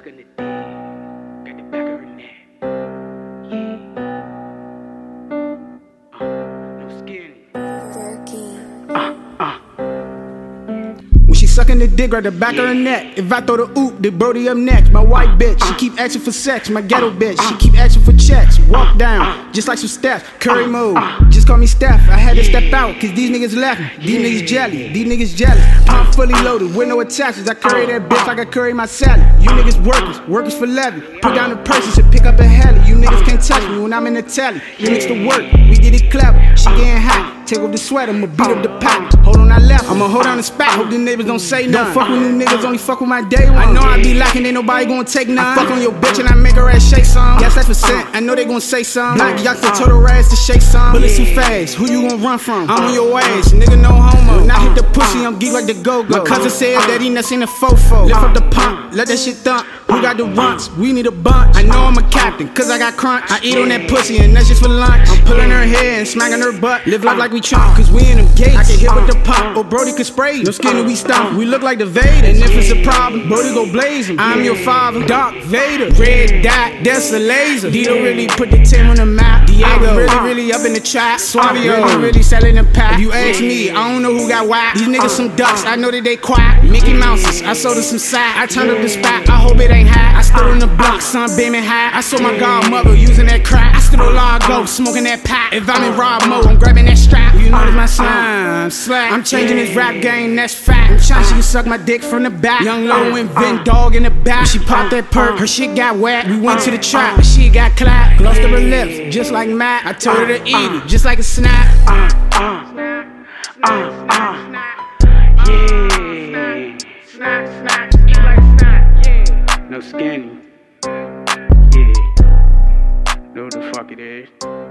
sucking the dick, got the back of her neck. Yeah. No skin. When she sucking the dick right the back of her neck. If I throw the oop, then Brody up next. My white bitch, she keep asking for sex. My ghetto bitch, she keep asking for checks. Walk down, just like some steps. Curry move, just call me Steph. I had to step out, cause these niggas left me. These niggas jelly, these niggas jealous. I'm fully loaded, with no attachments. I curry that bitch like I curry my salad. You niggas workers for levy. Put down the purses and pick up a heli. You niggas can't touch me when I'm in the telly. You mix the work, we get it clever. She getting hot. Take off the sweat, I'ma beat up the pack. Hold on, I left, I'ma hold on the spot. Hope the neighbors don't say nothing. Don't fuck with new niggas, only fuck with my day one. I know I be lacking, ain't nobody gonna take none. I fuck on your bitch and I make her ass shake some. Yes, that's percent, I know they gon' say some. Black youngster told her ass to shake some. Bullets too fast, who you gon' run from? I'm on your ass, nigga no homo. When I hit the pussy, I'm geek like the go-go. My cousin said that he nuts in the fofo. Lift up the pump, let that shit thump. Who got the runts? We need a bunch. I know I'm a captain, cause I got crunch. I eat on that pussy and that's just for lunch. I'm pulling her hair and smacking her butt. Live life like we Trump, cause we in them gates. I can hit with the pump, or Brody can spray. No skin we stop. We look like the Vader. And if it's a problem, Brody go blaze him. I'm your father, Darth Vader. Red dot, that's a laser. Dito really put the 10 on the map. Diego really up in the trap. Suavio really selling the pack. If you ask me, I don't know who got whacked. These niggas some ducks, I know that they quack. Mickey Mouses, I sold her some sack. I turned up the spot, I hope it ain't hot. I stood on the block, sun beaming high. I saw my godmother using that crack. I stood on Largo, smoking that pack. If I'm in Rob mode, I'm grabbing that strap. You know that's my son, slack. I'm changing this rap game, that's fact. I'm trying she can suck my dick from the back. Young Low and Vin Dog in the back. When she popped that perk, her shit got wet. We went to the trap, her shit got clapped. Glossed up her lips, just like Matt. I told her to eat it, just like a snack. Yeah. Snack, eat like a snack. Yeah. No skinny. Yeah. Know what the fuck it is.